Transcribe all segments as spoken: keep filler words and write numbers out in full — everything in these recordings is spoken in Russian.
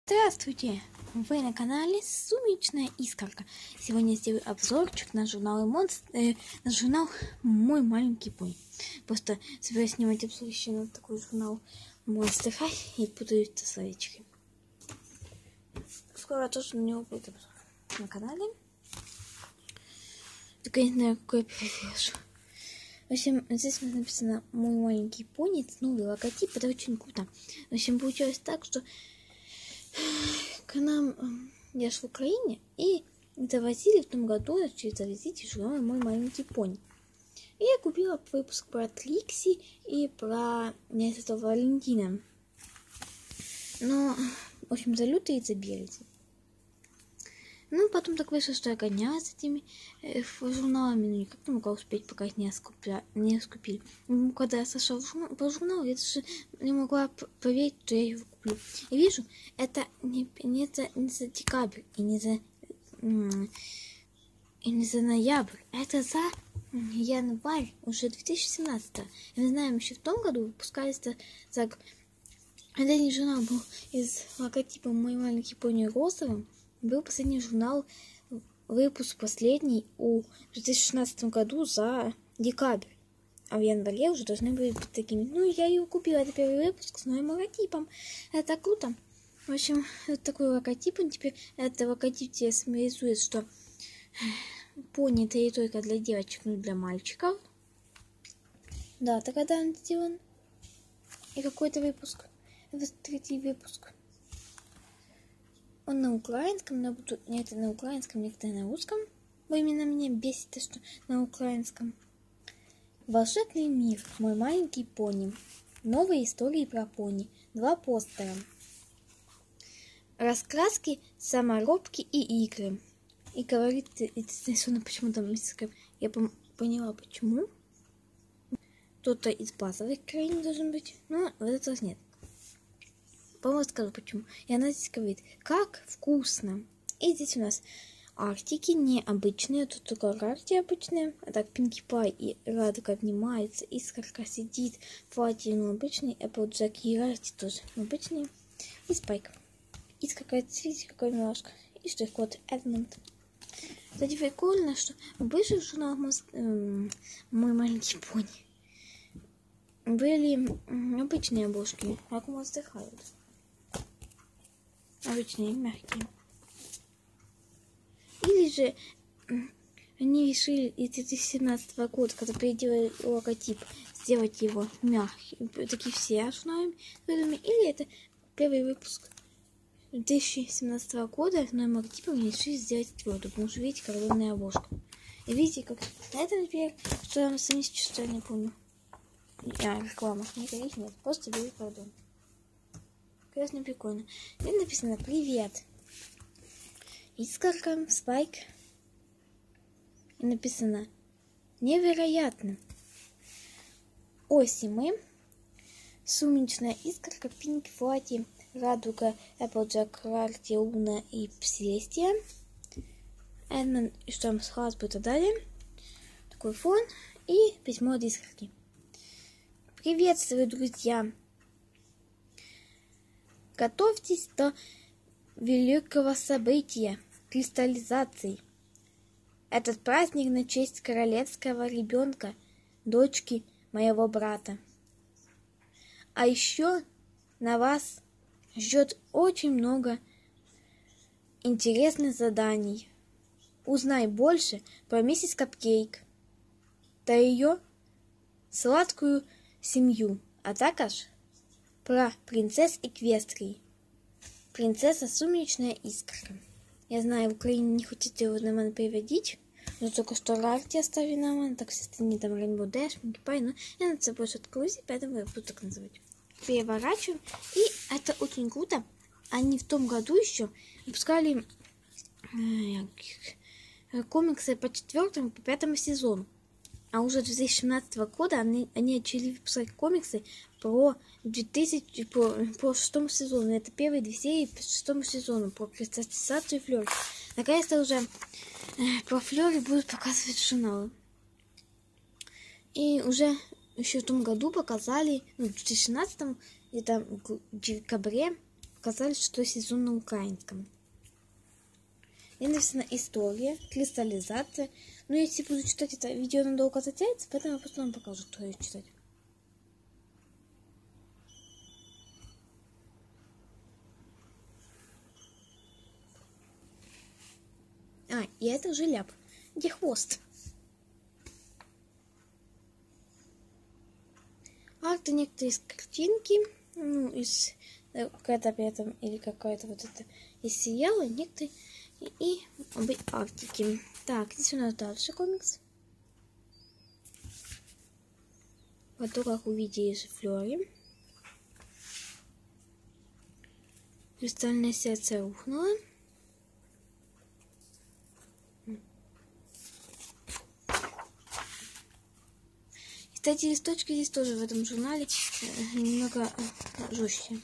Здравствуйте! Вы на канале Сумеречная Искорка. Сегодня я сделаю обзорчик на журнал Монст... э, на журнал Мой маленький пони. Просто собираюсь снимать обзор еще на такой журнал Monster High и путаю это словечки. Скоро тоже на него будет обзор на канале. Только я не знаю, какой я перевешу. В общем, здесь написано «Мой маленький пони», это новый логотип, это очень круто. В общем, получилось так, что к нам, я ж в Украине, и завозили в том году, начали завозить журнал «Мой маленький пони». И я купила выпуск про Трикси и про Святого Валентина. Но, в общем, за лютые и за березень. Ну, потом так вышло, что я гонялась с этими э, журналами, но никак не могла успеть, пока их не, скупля... не скупили. Ну, когда я сошла в журнал, по журналу, я даже не могла поверить, что я его куплю. И вижу, это не, не, за, не за декабрь и не за, и не за ноябрь, это за январь уже две тысячи семнадцатого. Я не знаю, еще в том году выпускались за... за... Этот журнал был из логотипа «Мой маленький пони» розовым. Был последний журнал, выпуск последний у две тысячи шестнадцатом году за декабрь. А в январе уже должны были быть такими. Ну, я его купила, это первый выпуск с новым логотипом. Это круто. В общем, вот такой логотип. Он теперь, это логотип тебе символизует, что пони это не только для девочек, но и для мальчиков. Да, так когда он сделан. И какой-то выпуск. Это третий выпуск. Он на украинском, но буду... Нет, на украинском, некоторые на русском. Бо именно меня бесит, что на украинском. Волшебный мир. Мой маленький пони. Новые истории про пони. Два постера. Раскраски, саморобки и игры. И говорит, это почему-то я поняла, почему. Кто-то из базовых краин должен быть, но в этот раз нет. По-моему, скажу почему. И она здесь говорит, как вкусно. И здесь у нас Артики необычные. Тут только Арти обычные. А так Пинки Пай и Радуга обнимаются. Искорка сидит. Флати, ну, обычный. Эпплджек и Арти тоже обычные. И Спайк. Искорка, видите, какая милашка. И штрих-код Эдмонд. Кстати, прикольно, что в бывших журналах эм, «Мой маленький пони» были обычные обложки, как у Monster High. Обычные, мягкие. Или же они решили из две тысячи семнадцатого года, когда переделали логотип, сделать его мягким. Такие все журналы. Или это первый выпуск две тысячи семнадцатого года, но логотип они решили сделать твердую, потому что видите, картонная обложка. И видите, как на этом теперь, что я на странице что я не помню. А, реклама. Никаких нет, просто белый картон. Конечно, прикольно. Здесь написано «Привет». Искорка, Спайк. И написано «Невероятно». Оси мы. Сумеречная Искорка, Пинки, Флати, Радуга, Эпплджек, Рарти, Луна и Селестия. Эдмонд и Шторм с Хасбу и так далее. Такой фон. И письмо от Искорки. Приветствую, друзья! Готовьтесь до великого события – кристаллизации. Этот праздник на честь королевского ребенка, дочки моего брата. А еще на вас ждет очень много интересных заданий. Узнай больше про миссис Капкейк, да ее сладкую семью, а також про принцесс Эквестрии. Принцесса Сумеречная Искорка. Я знаю, в Украине не хотите его на мен переводить, но только что Рарти оставили на мен, так все остальные там Рейнбоу Дэш, Пинки Пай, но я над собой открылась, поэтому я буду так называть. Переворачиваем, и это очень круто. Они в том году еще выпускали э, комиксы по четвертому, по пятому сезону. А уже две тысячи семнадцатого года они, они начали выпускать комиксы про две тысячи по, по шестому сезону. Это первые две серии по шестому сезону про кристаллизацию Флёри. Наконец-то уже э, про Флёри будут показывать журналы. И уже еще в том году показали, ну, в две тысячи шестнадцатом, где-то в декабре, показали, что сезон на украинском. И написана история, кристаллизация. Но если буду читать это видео, надолго затянется, поэтому я просто вам покажу, что я читать. А, и это уже ляп. Где хвост? Арты некоторые из картинки, ну, из какая-то при этом, или какая-то вот это из сериала, некоторые и, и об Арктике. Так, здесь у нас дальше комикс. Вот то, как увидели же Флори. Кристальное сердце рухнуло. Кстати, листочки здесь тоже в этом журнале немного жестче.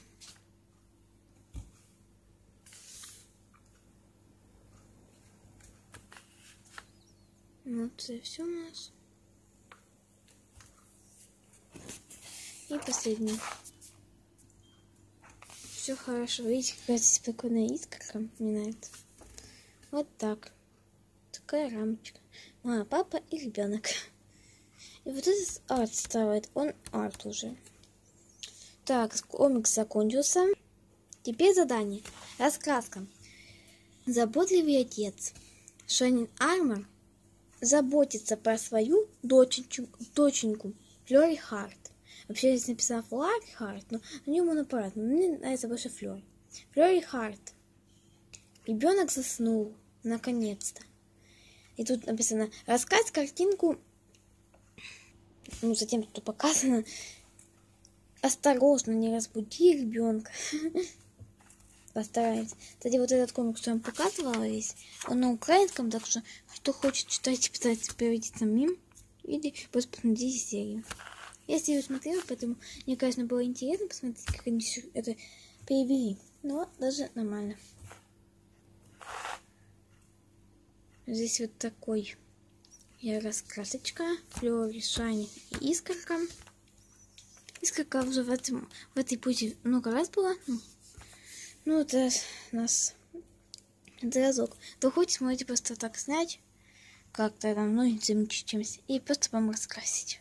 Вот это все у нас. И последний. Все хорошо. Видите, какая здесь прикольная искорка. Мне нравится. Вот так. Такая рамочка. Мама, папа и ребенок. И вот этот арт ставит. Он арт уже. Так, комикс закончился. Теперь задание. Раскраска. Заботливый отец. Шайнин Армор заботится про свою доченьку, доченьку Флори Харт. Вообще здесь написано Флори Харт, но на нем он аппарат. Но мне нравится больше Флори. Флори Харт. Ребенок заснул. Наконец-то. И тут написано рассказ картинку. Ну, затем тут показано. Осторожно, не разбуди ребенка. Постараемся. Кстати, вот этот комикс, что я вам показывала весь, он на украинском, так что кто хочет читать, пытается переводить самим, или просто посмотрите серию. Я серию смотрела, поэтому мне, конечно, было интересно посмотреть, как они все это перевели. Но даже нормально. Здесь вот такой я раскрасочка, Флори, Шайни и искорка. Искорка уже в, этом, в этой пути много раз была. Ну, это у нас это разок. То хоть можете просто так снять, как-то там ножницами чем-то, и просто вам раскрасить.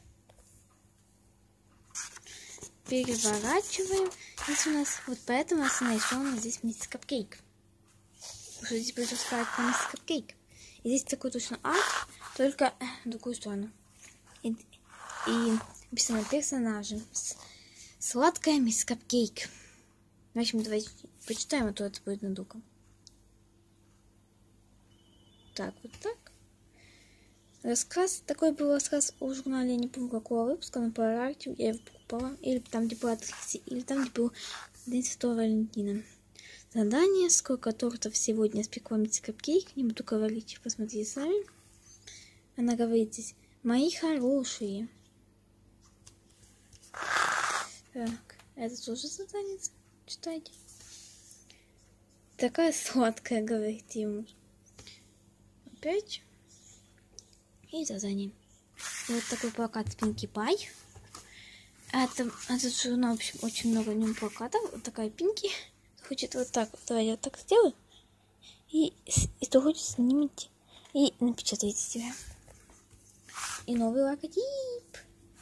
Переворачиваем. Здесь у нас, вот поэтому у нас нарисован здесь миссис Капкейк. Потому что здесь будет рассказать про миссис Капкейк. И здесь такой точно арт, только в другую сторону. И, и написано персонажи. Сладкая миссис Капкейк. В общем, давайте почитаем, а то это будет надолго. Так, вот так. Рассказ. Такой был рассказ о журнале, я не помню какого выпуска, но по Арктику я его покупала. Или там, где была Трикси, или там, где был День Святого Валентина. Задание. Сколько тортов сегодня спекла миссис Капкейк. Не буду говорить, посмотрите сами. Она говорит здесь: мои хорошие. Так, это тоже задание. Читайте. Такая сладкая, говорит ему. Опять. И задание. И вот такой плакат Pinkie Pie. Это, этот журнал, в общем, очень много в нем плакатов. Вот такая Пинки. Хочет вот так. Давай я вот так сделаю. И, и кто хочет, снимите. И напечатайте себя. И новый логотип.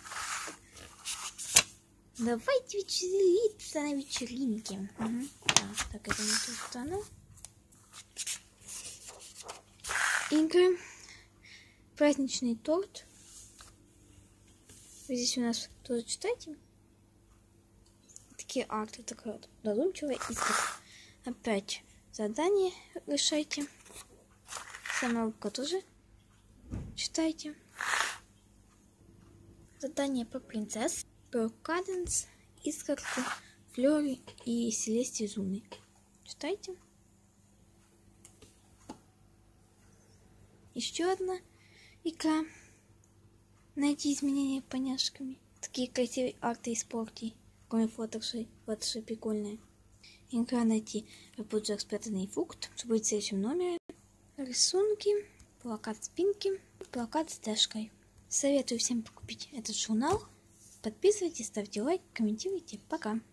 Давайте вечериться на вечеринке. Угу. Так, так, это не ту сторону. Игры. Праздничный торт. Здесь у нас тоже читайте. Такие арты, такая вот задумчивая искра. Опять задание решайте. Самолка тоже читайте. Задание по принцесс. Про Каденс, искорку, Флори и Селестию Зуны. Читайте. Еще одна игра. Найти изменения поняшками. Такие красивые арты из порти. Кроме фотоши. Фотоши прикольные. Игра найти Рапуджак спрятанный фрукт. Что будет в следующем номере. Рисунки. Плакат с Пинки. Плакат с Дэшкой. Советую всем купить этот журнал. Подписывайтесь, ставьте лайк, комментируйте. Пока.